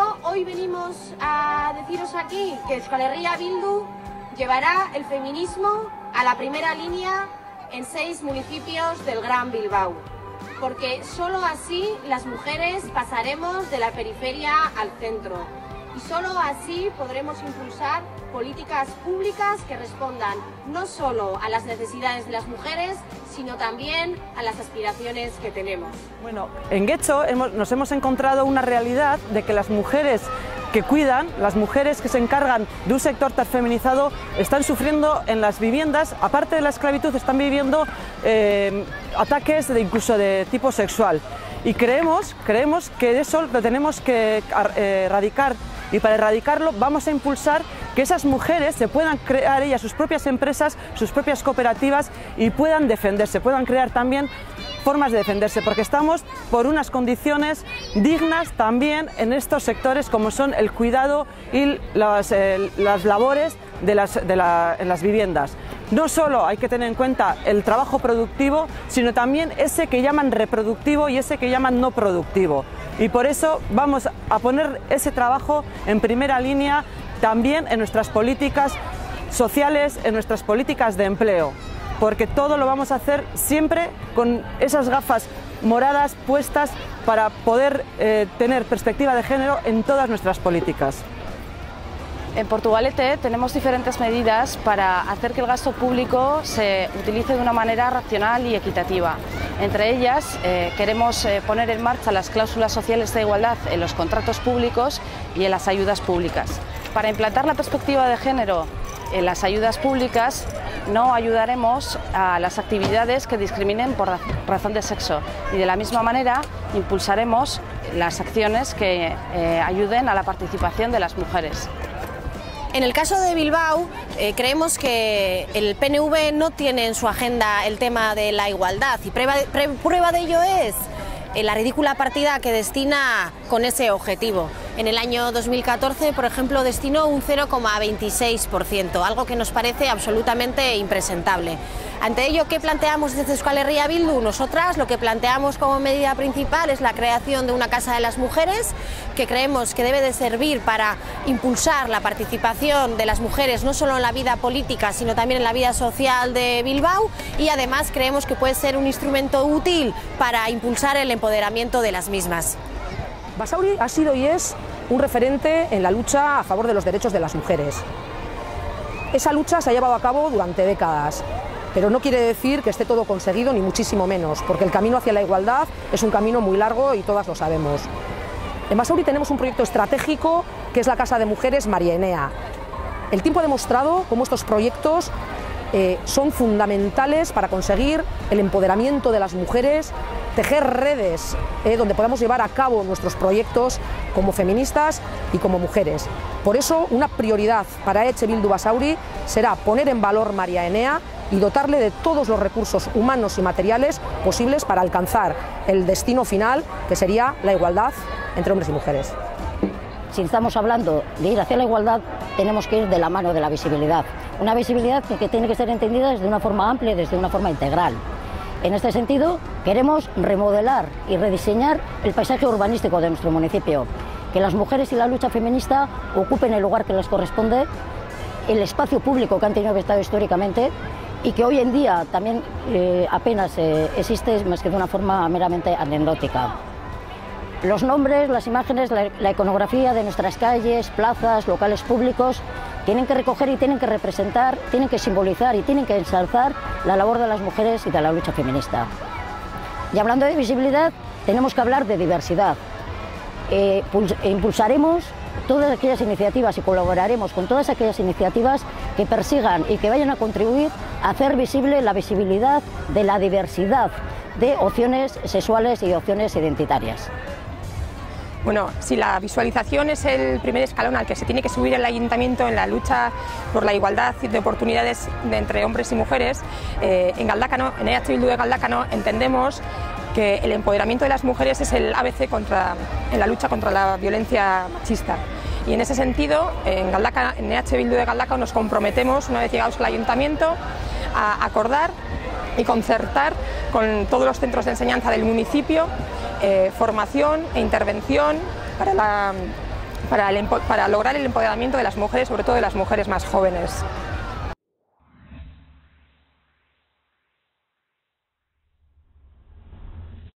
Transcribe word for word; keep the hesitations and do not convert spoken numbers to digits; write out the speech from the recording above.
eso hoy venimos a deciros aquí que Euskal Herria Bildu llevará el feminismo a la primera línea en seis municipios del Gran Bilbao, porque solo así las mujeres pasaremos de la periferia al centro y solo así podremos impulsar políticas públicas que respondan no solo a las necesidades de las mujeres, sino también a las aspiraciones que tenemos. Bueno, en Getxo hemos, nos hemos encontrado una realidad de que las mujeres que cuidan, las mujeres que se encargan de un sector tan feminizado, están sufriendo en las viviendas, aparte de la esclavitud, están viviendo eh, ataques de, incluso de tipo sexual. Y creemos, creemos que eso lo tenemos que eh, erradicar, y para erradicarlo vamos a impulsar que esas mujeres se puedan crear ellas sus propias empresas, sus propias cooperativas y puedan defenderse, puedan crear también formas de defenderse, porque estamos por unas condiciones dignas también en estos sectores como son el cuidado y las, eh, las labores de las, de la, en las viviendas. No solo hay que tener en cuenta el trabajo productivo, sino también ese que llaman reproductivo y ese que llaman no productivo. Y por eso vamos a poner ese trabajo en primera línea también en nuestras políticas sociales, en nuestras políticas de empleo, porque todo lo vamos a hacer siempre con esas gafas moradas puestas para poder eh, tener perspectiva de género en todas nuestras políticas. En Portugalete tenemos diferentes medidas para hacer que el gasto público se utilice de una manera racional y equitativa. Entre ellas, eh, queremos eh, poner en marcha las cláusulas sociales de igualdad en los contratos públicos y en las ayudas públicas. Para implantar la perspectiva de género en las ayudas públicas, no ayudaremos a las actividades que discriminen por razón de sexo y de la misma manera impulsaremos las acciones que eh, ayuden a la participación de las mujeres. En el caso de Bilbao, eh, creemos que el P N V no tiene en su agenda el tema de la igualdad y prueba, pre, prueba de ello es eh, la ridícula partida que destina con ese objetivo. En el año dos mil catorce, por ejemplo, destinó un cero coma veintiséis por ciento, algo que nos parece absolutamente impresentable. Ante ello, ¿qué planteamos desde Euskal Herria Bildu? Nosotras lo que planteamos como medida principal es la creación de una Casa de las Mujeres, que creemos que debe de servir para impulsar la participación de las mujeres no solo en la vida política, sino también en la vida social de Bilbao, y además creemos que puede ser un instrumento útil para impulsar el empoderamiento de las mismas. Basauri ha sido y es un referente en la lucha a favor de los derechos de las mujeres. Esa lucha se ha llevado a cabo durante décadas. Pero no quiere decir que esté todo conseguido, ni muchísimo menos, porque el camino hacia la igualdad es un camino muy largo y todas lo sabemos. En Basauri tenemos un proyecto estratégico que es la Casa de Mujeres María Enea. El tiempo ha demostrado cómo estos proyectos eh, son fundamentales para conseguir el empoderamiento de las mujeres, tejer redes eh, donde podamos llevar a cabo nuestros proyectos como feministas y como mujeres. Por eso, una prioridad para Etxe Bildu Basauri será poner en valor María Enea y dotarle de todos los recursos humanos y materiales posibles para alcanzar el destino final, que sería la igualdad entre hombres y mujeres. Si estamos hablando de ir hacia la igualdad, tenemos que ir de la mano de la visibilidad. Una visibilidad que tiene que ser entendida desde una forma amplia y desde una forma integral. En este sentido, queremos remodelar y rediseñar el paisaje urbanístico de nuestro municipio, que las mujeres y la lucha feminista ocupen el lugar que les corresponde, el espacio público que han tenido que estar históricamente y que hoy en día también eh, apenas eh, existe más que de una forma meramente anecdótica. Los nombres, las imágenes, la, la iconografía de nuestras calles, plazas, locales públicos tienen que recoger y tienen que representar, tienen que simbolizar y tienen que ensalzar la labor de las mujeres y de la lucha feminista. Y hablando de visibilidad, tenemos que hablar de diversidad. Eh, impulsaremos todas aquellas iniciativas y colaboraremos con todas aquellas iniciativas que persigan y que vayan a contribuir a hacer visible la visibilidad de la diversidad de opciones sexuales y opciones identitarias. Bueno, si la visualización es el primer escalón al que se tiene que subir el ayuntamiento en la lucha por la igualdad de oportunidades de entre hombres y mujeres, eh, en Galdakano, en E H Bildu de Galdakano, entendemos que el empoderamiento de las mujeres es el A B C contra, en la lucha contra la violencia machista. Y en ese sentido, en, Galdakano, en E H Bildu de Galdakao nos comprometemos, una vez llegados al ayuntamiento, a acordar y concertar con todos los centros de enseñanza del municipio eh, formación e intervención para la para, el, para lograr el empoderamiento de las mujeres, sobre todo de las mujeres más jóvenes.